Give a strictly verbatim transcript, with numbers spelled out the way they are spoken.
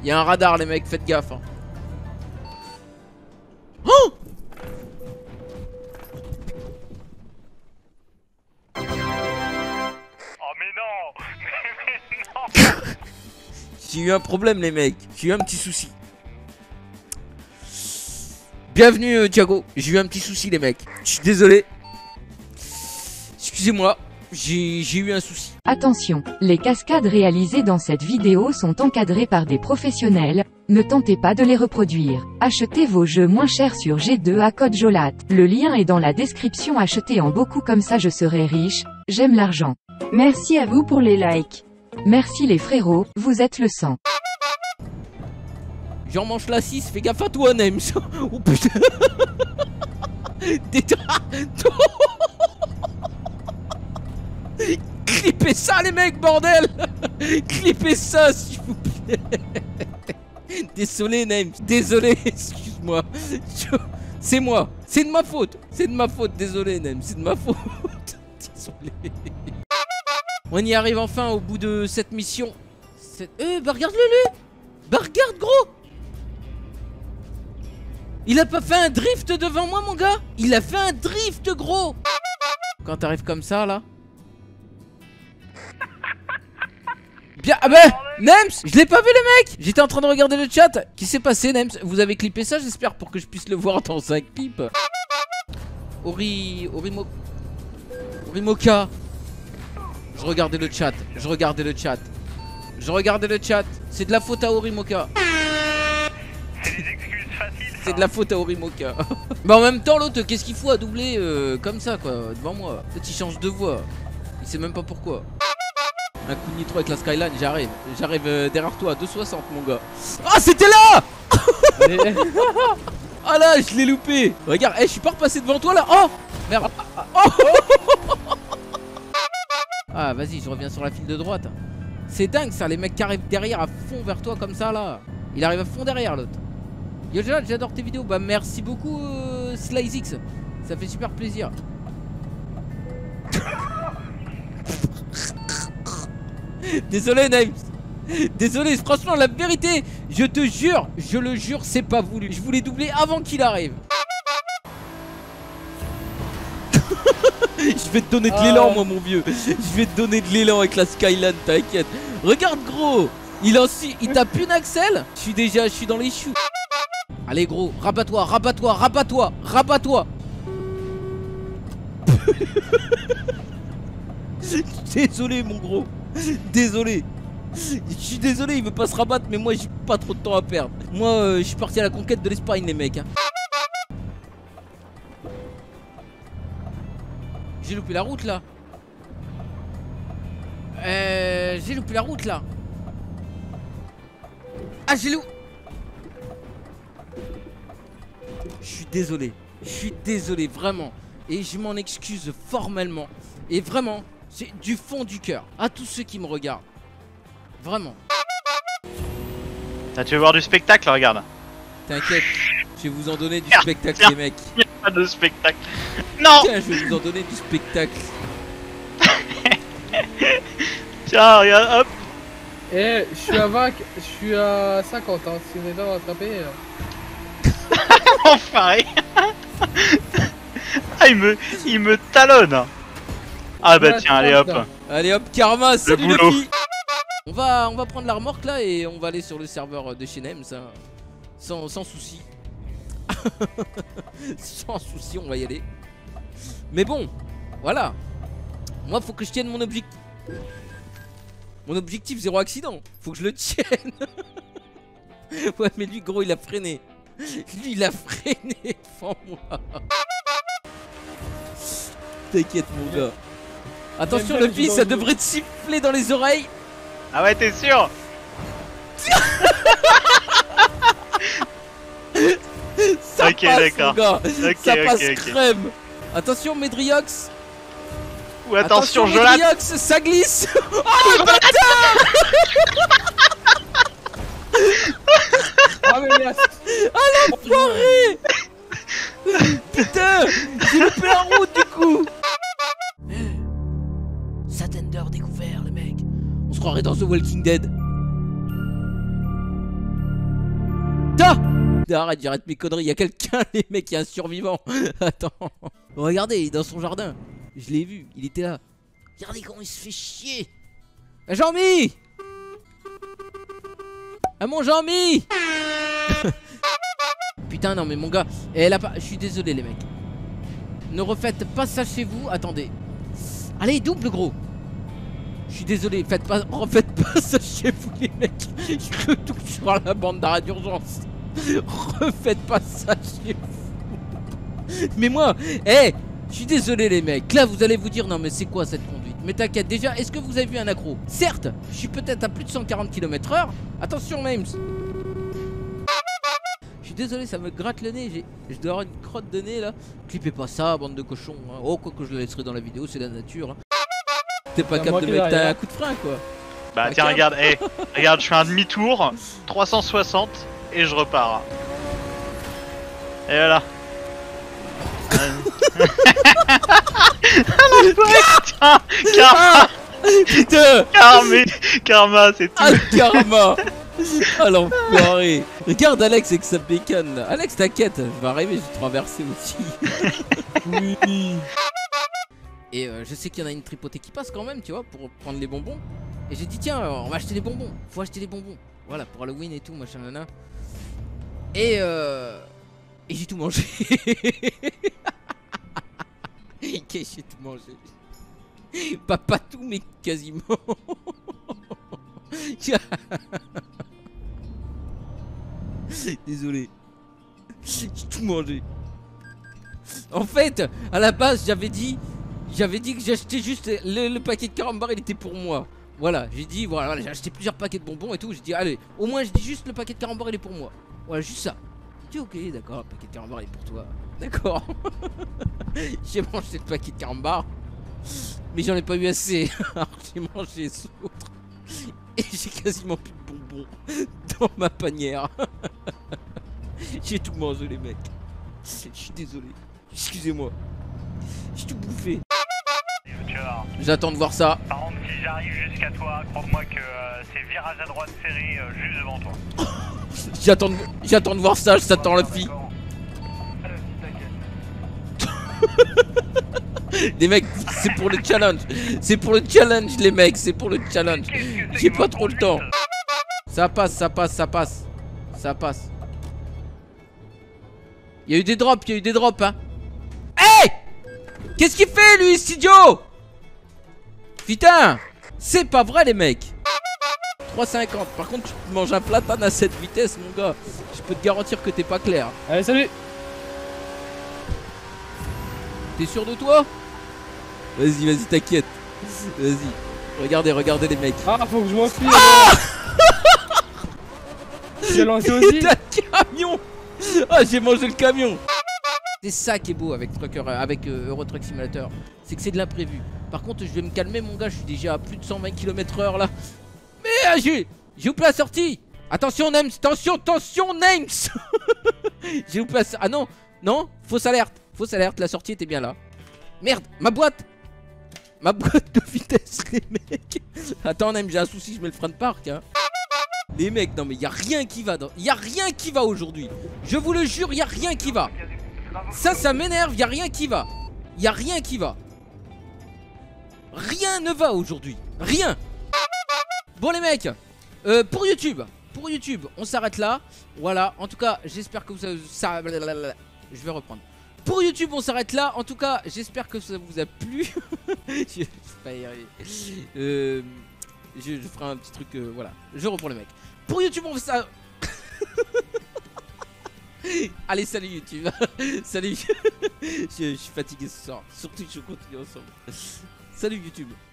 Il y a un radar les mecs, faites gaffe hein. Oh j'ai eu un problème les mecs, j'ai eu un petit souci. Bienvenue euh, Thiago, j'ai eu un petit souci les mecs. Je suis désolé. Excusez-moi, j'ai eu un souci. Attention, les cascades réalisées dans cette vidéo sont encadrées par des professionnels. Ne tentez pas de les reproduire. Achetez vos jeux moins chers sur G deux à code Jolat. Le lien est dans la description. Achetez en beaucoup comme ça je serai riche. J'aime l'argent. Merci à vous pour les likes. Merci les frérots, vous êtes le sang. J'en mange la six, fais gaffe à toi Nems. Oh putain. Clippez ça les mecs bordel. Clippez ça s'il vous plaît. Désolé Nems, désolé, excuse-moi. C'est moi, c'est de ma faute. C'est de ma faute, désolé Nems, c'est de ma faute. Désolé. On y arrive enfin au bout de cette mission. Cette... Euh bah regarde-le lui. Bah regarde gros. Il a pas fait un drift devant moi mon gars. Il a fait un drift gros. Quand t'arrives comme ça là. Bien, ah bah Nems, je l'ai pas vu les mecs. J'étais en train de regarder le chat. Qu'est-ce qui s'est passé Nems? Vous avez clippé ça j'espère pour que je puisse le voir dans un clip. Ori... Orimo... Orimoka. Je regardais le chat, je regardais le chat. Je regardais le chat. C'est de la faute à Orimoka. C'est de la faute à Orimoka. Bah en même temps l'autre qu'est-ce qu'il faut à doubler euh, comme ça quoi devant moi. Peut-être il change de voix. Il sait même pas pourquoi. Un coup de nitro avec la Skyline, j'arrive. J'arrive euh, derrière toi, deux soixante mon gars. Ah c'était là. Ah là je l'ai loupé. Regarde, hey, je suis pas repassé devant toi là. Oh merde. Oh ah vas-y je reviens sur la file de droite. C'est dingue ça, les mecs qui arrivent derrière à fond vers toi comme ça là. Il arrive à fond derrière l'autre. Yo j'adore tes vidéos. Bah merci beaucoup euh, SliceX. Ça fait super plaisir. Désolé Nems. Désolé, franchement la vérité, je te jure, je le jure, c'est pas voulu. Je voulais doubler avant qu'il arrive. Je vais te donner de l'élan moi mon vieux. Je vais te donner de l'élan avec la Skyline, t'inquiète. Regarde gros, il en suit, il tape une axelle. Je suis déjà, je suis dans les choux. Allez gros, rabat-toi, rabat-toi, rabat-toi, rabat-toi. Désolé mon gros. Désolé. Je suis désolé, il veut pas se rabattre, mais moi j'ai pas trop de temps à perdre. Moi euh, je suis parti à la conquête de l'Espagne les mecs hein. J'ai loupé la route là. Euh, j'ai loupé la route là. Ah j'ai loupé. Je suis désolé. Je suis désolé vraiment. Et je m'en excuse formellement. Et vraiment, c'est du fond du cœur. À tous ceux qui me regardent. Vraiment. Ah, tu veux voir du spectacle? Regarde. T'inquiète, je vais vous en donner du Tiens, spectacle tiens. les mecs. Il n'y a pas de spectacle. Non. Tiens, je vais vous en donner du spectacle. Tiens, regarde, hop. Eh, je suis à vingt, je suis à cinquante, hein, si vous êtes là à rattraper. Euh... Enfin. Ah, il me, il me talonne. Ah bah Ouais, tiens, allez hop. là. Allez hop, karma, salut boulot. les filles. On va, on va prendre la remorque là et on va aller sur le serveur de chez Nems hein. Sans, sans souci. Sans souci, on va y aller. Mais bon, voilà. Moi, faut que je tienne mon objectif. Mon objectif, zéro accident. Faut que je le tienne. Ouais, mais lui, gros, il a freiné. Lui, il a freiné devant moi. T'inquiète, mon gars. Attention, le fils, ça devrait te siffler dans les oreilles. Ah ouais, t'es sûr? Ça ok, passe, d'accord. mon gars. Ok, Ça ok, passe ok. crème. Attention, Medriox. Ou attention, je la... Medriox, ça glisse. Oh, le bâtard. Ah mais là, Ah, l'enfoiré. Putain, j'ai loupé la route du coup. Satender découvert, le mec. On se croirait dans The Walking Dead. Arrête, j'arrête mes conneries. Il y a quelqu'un, les mecs, il y a un survivant. Attends. Regardez, il est dans son jardin. Je l'ai vu, il était là. Regardez comment il se fait chier. Jean-Mi. Ah mon Jean-Mi. Putain, non, mais mon gars. Elle a pas. Je suis désolé, les mecs. Ne refaites pas ça chez vous. Attendez. Allez, double gros. Je suis désolé, faites pas, refaites pas ça chez vous les mecs. Je touche sur la bande d'arrêt d'urgence. Refaites pas ça chez vous. Mais moi, hé, hey, je suis désolé les mecs. Là vous allez vous dire non mais c'est quoi cette conduite. Mais t'inquiète déjà, est-ce que vous avez vu un accro? Certes, je suis peut-être à plus de cent quarante kilomètres heure. Attention Names. Je suis désolé, ça me gratte le nez. Je dois avoir une crotte de nez là. Clippez pas ça, bande de cochons. Hein. Oh quoi que je le laisserai dans la vidéo, c'est la nature. Hein. T'es pas capable de mettre un coup de frein quoi. Bah pas tiens cap. regarde, hey, regarde, je fais un demi-tour, trois cent soixante et je repars. Et voilà. Tiens, karma, Putain. karma, karma, c'est tout. Ah le karma. Ah l'enfoiré. Regarde Alex avec sa bécane là. Alex t'inquiète, je vais arriver, je vais te renverser aussi. Oui. Et euh, je sais qu'il y en a une tripotée qui passe quand même, tu vois, pour prendre les bonbons. Et j'ai dit tiens, on va acheter les bonbons. Faut acheter les bonbons. Voilà, pour Halloween et tout, machin nana. Et euh... Et j'ai tout mangé. Qu'est-ce que j'ai tout mangé? Pas, pas tout, mais quasiment. Désolé. J'ai tout mangé. En fait, à la base, j'avais dit... J'avais dit que j'achetais juste le, le paquet de carambar, il était pour moi. Voilà, j'ai dit, voilà, voilà j'ai acheté plusieurs paquets de bonbons et tout. J'ai dit, allez, au moins je dis juste le paquet de carambar, il est pour moi. Voilà, juste ça. J'ai dit, ok, d'accord, le paquet de carambar, il est pour toi. D'accord. J'ai mangé le paquet de carambar, mais j'en ai pas eu assez. Alors j'ai mangé les autres. Et j'ai quasiment plus de bonbons dans ma panière. J'ai tout mangé, les mecs. Je suis désolé. Excusez-moi. J'ai tout bouffé. J'attends de voir ça. Par contre, si j'arrive jusqu'à toi, crois-moi que euh, c'est virage à droite serré euh, juste devant toi. J'attends de... J'attends de voir ça, je t'attends la fille. Les mecs, c'est pour le challenge. C'est pour le challenge les mecs, c'est pour le challenge. J'ai pas trop le temps. Ça passe, ça passe, ça passe. Ça passe. Il y a eu des drops, il y a eu des drops hein. Hey! Qu'est-ce qu'il fait lui, cet idiot? Putain! C'est pas vrai les mecs. trois cinquante. Par contre tu te manges un platane à cette vitesse mon gars. Je peux te garantir que t'es pas clair. Allez salut. T'es sûr de toi? Vas-y, vas-y, t'inquiète. Vas-y. Regardez, regardez les mecs. Ah faut que je m'enfuis. J'ai lancé aussi. T'as un camion. Ah j'ai mangé le camion. C'est ça qui est beau avec Trucker, avec euh, Euro Truck Simulator. C'est que c'est de l'imprévu. Par contre je vais me calmer mon gars. Je suis déjà à plus de cent vingt kilomètres heure là. Mais ah, j'ai J'ai loupé la sortie. Attention Names. Attention, attention Names. J'ai loupé la... Ah non. Non. Fausse alerte. Fausse alerte. La sortie était bien là. Merde. Ma boîte. Ma boîte de vitesse les mecs. Attends Names, j'ai un souci. Je mets le frein de parc hein. Les mecs, non mais y a rien qui va. Y a rien qui va aujourd'hui. Je vous le jure, y a rien qui va. Ça, ça m'énerve, y a rien qui va. Y a rien qui va. Rien ne va aujourd'hui. Rien. Bon les mecs, euh, pour YouTube, pour YouTube, on s'arrête là. Voilà, en tout cas, j'espère que vous avez... Ça... Je vais reprendre. Pour YouTube, on s'arrête là. En tout cas, j'espère que ça vous a plu. Je vais pas y arriver. Euh, je, je ferai un petit truc, euh, voilà. Je reprends les mecs. Pour YouTube, on fait ça... Allez salut YouTube. Salut. je, je suis fatigué ce soir. Surtout que je continue ensemble. Salut YouTube.